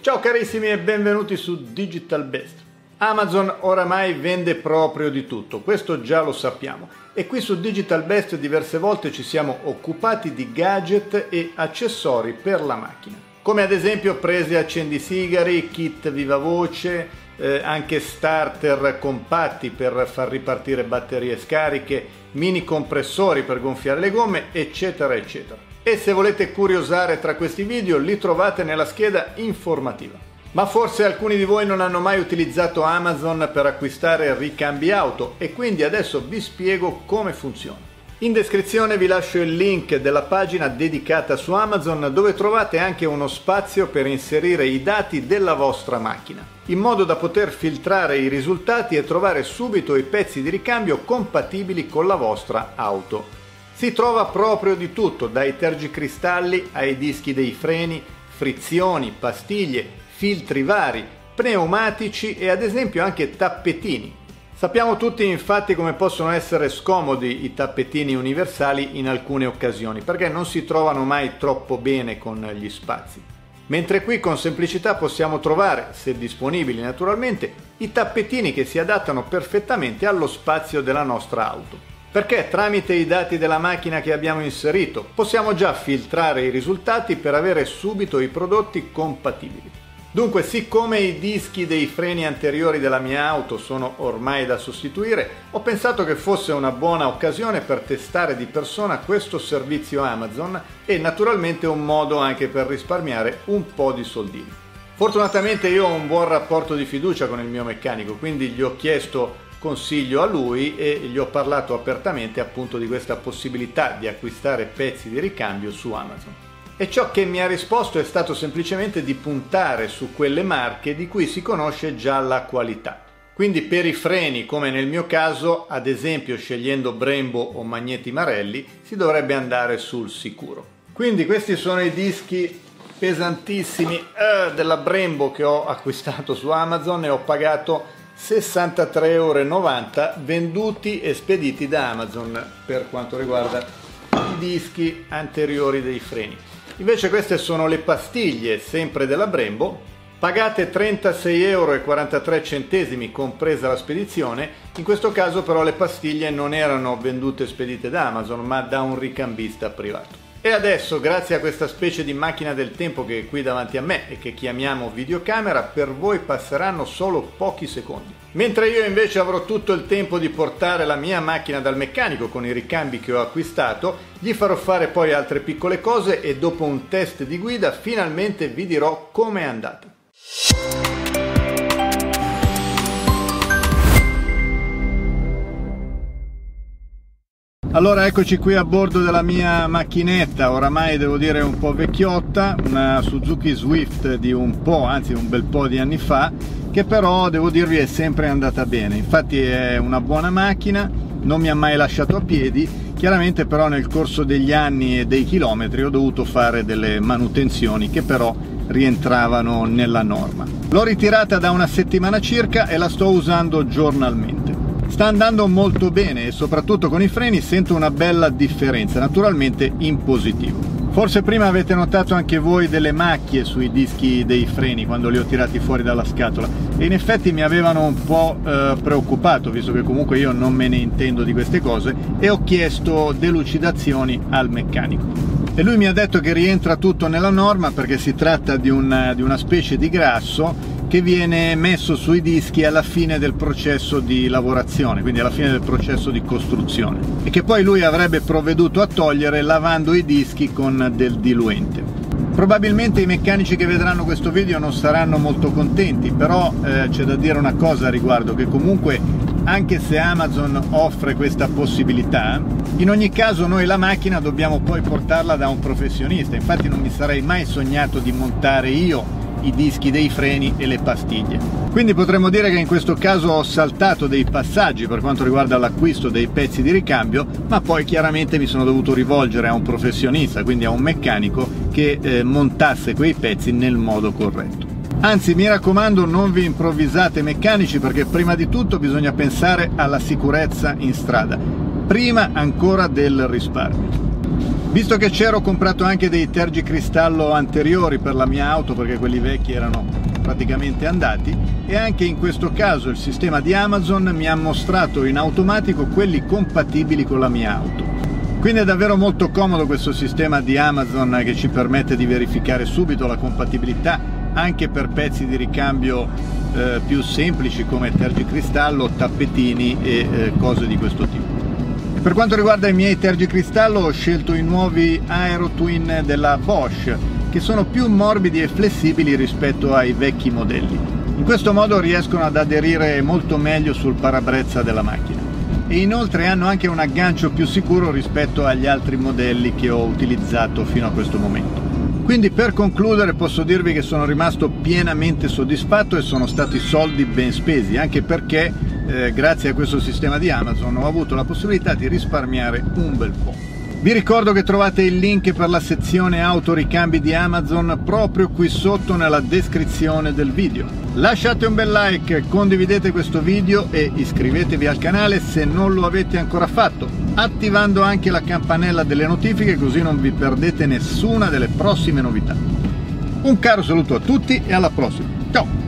Ciao carissimi e benvenuti su Digital Best. Amazon oramai vende proprio di tutto, questo già lo sappiamo. E qui su Digital Best diverse volte ci siamo occupati di gadget e accessori per la macchina. Come ad esempio prese accendisigari, kit vivavoce, anche starter compatti per far ripartire batterie scariche, mini compressori per gonfiare le gomme, eccetera eccetera. E se volete curiosare tra questi video li trovate nella scheda informativa. Ma forse alcuni di voi non hanno mai utilizzato Amazon per acquistare ricambi auto e quindi adesso vi spiego come funziona. In descrizione vi lascio il link della pagina dedicata su Amazon dove trovate anche uno spazio per inserire i dati della vostra macchina, in modo da poter filtrare i risultati e trovare subito i pezzi di ricambio compatibili con la vostra auto. Si trova proprio di tutto, dai tergicristalli ai dischi dei freni, frizioni, pastiglie, filtri vari, pneumatici e ad esempio anche tappetini. Sappiamo tutti infatti come possono essere scomodi i tappetini universali in alcune occasioni, perché non si trovano mai troppo bene con gli spazi. Mentre qui con semplicità possiamo trovare, se disponibili naturalmente, i tappetini che si adattano perfettamente allo spazio della nostra auto. Perché tramite i dati della macchina che abbiamo inserito possiamo già filtrare i risultati per avere subito i prodotti compatibili. Dunque, siccome i dischi dei freni anteriori della mia auto sono ormai da sostituire, ho pensato che fosse una buona occasione per testare di persona questo servizio Amazon e naturalmente un modo anche per risparmiare un po' di soldini. Fortunatamente io ho un buon rapporto di fiducia con il mio meccanico, quindi gli ho chiesto consiglio a lui e gli ho parlato apertamente appunto di questa possibilità di acquistare pezzi di ricambio su Amazon. E ciò che mi ha risposto è stato semplicemente di puntare su quelle marche di cui si conosce già la qualità. Quindi per i freni, come nel mio caso, ad esempio scegliendo Brembo o Magneti Marelli, si dovrebbe andare sul sicuro. Quindi questi sono i dischi pesantissimi della Brembo che ho acquistato su Amazon e ho pagato 63,90 € venduti e spediti da Amazon per quanto riguarda i dischi anteriori dei freni. Invece queste sono le pastiglie sempre della Brembo, pagate 36,43 € compresa la spedizione. In questo caso però le pastiglie non erano vendute e spedite da Amazon ma da un ricambista privato. E adesso, grazie a questa specie di macchina del tempo che è qui davanti a me e che chiamiamo videocamera, per voi passeranno solo pochi secondi. Mentre io invece avrò tutto il tempo di portare la mia macchina dal meccanico con i ricambi che ho acquistato, gli farò fare poi altre piccole cose e dopo un test di guida finalmente vi dirò com'è andata. Allora eccoci qui a bordo della mia macchinetta, oramai devo dire un po' vecchiotta, una Suzuki Swift di un bel po' di anni fa, che però devo dirvi è sempre andata bene. Infatti è una buona macchina, non mi ha mai lasciato a piedi, chiaramente però nel corso degli anni e dei chilometri ho dovuto fare delle manutenzioni che però rientravano nella norma. L'ho ritirata da una settimana circa e la sto usando giornalmente. Sta andando molto bene e soprattutto con i freni sento una bella differenza, naturalmente in positivo. Forse prima avete notato anche voi delle macchie sui dischi dei freni quando li ho tirati fuori dalla scatola e in effetti mi avevano un po' preoccupato, visto che comunque io non me ne intendo di queste cose, e ho chiesto delucidazioni al meccanico. E lui mi ha detto che rientra tutto nella norma perché si tratta di una specie di grasso che viene messo sui dischi alla fine del processo di lavorazione, quindi alla fine del processo di costruzione, e che poi lui avrebbe provveduto a togliere lavando i dischi con del diluente. Probabilmente i meccanici che vedranno questo video non saranno molto contenti, però c'è da dire una cosa a riguardo, che comunque anche se Amazon offre questa possibilità, in ogni caso noi la macchina dobbiamo poi portarla da un professionista. Infatti non mi sarei mai sognato di montare io i dischi dei freni e le pastiglie. Quindi potremmo dire che in questo caso ho saltato dei passaggi per quanto riguarda l'acquisto dei pezzi di ricambio, ma poi chiaramente mi sono dovuto rivolgere a un professionista, quindi a un meccanico che montasse quei pezzi nel modo corretto. Anzi, mi raccomando, non vi improvvisate meccanici, perché prima di tutto bisogna pensare alla sicurezza in strada, prima ancora del risparmio. Visto che c'ero, ho comprato anche dei tergicristallo anteriori per la mia auto, perché quelli vecchi erano praticamente andati, e anche in questo caso il sistema di Amazon mi ha mostrato in automatico quelli compatibili con la mia auto. Quindi è davvero molto comodo questo sistema di Amazon, che ci permette di verificare subito la compatibilità anche per pezzi di ricambio più semplici come tergicristallo, tappetini e cose di questo tipo. Per quanto riguarda i miei tergicristallo, ho scelto i nuovi Aero Twin della Bosch, che sono più morbidi e flessibili rispetto ai vecchi modelli. In questo modo riescono ad aderire molto meglio sul parabrezza della macchina. E inoltre hanno anche un aggancio più sicuro rispetto agli altri modelli che ho utilizzato fino a questo momento. Quindi, per concludere, posso dirvi che sono rimasto pienamente soddisfatto e sono stati soldi ben spesi, anche perché grazie a questo sistema di Amazon ho avuto la possibilità di risparmiare un bel po'. Vi ricordo che trovate il link per la sezione autoricambi di Amazon proprio qui sotto nella descrizione del video. Lasciate un bel like, condividete questo video e iscrivetevi al canale se non lo avete ancora fatto, attivando anche la campanella delle notifiche, così non vi perdete nessuna delle prossime novità. Un caro saluto a tutti e alla prossima. Ciao!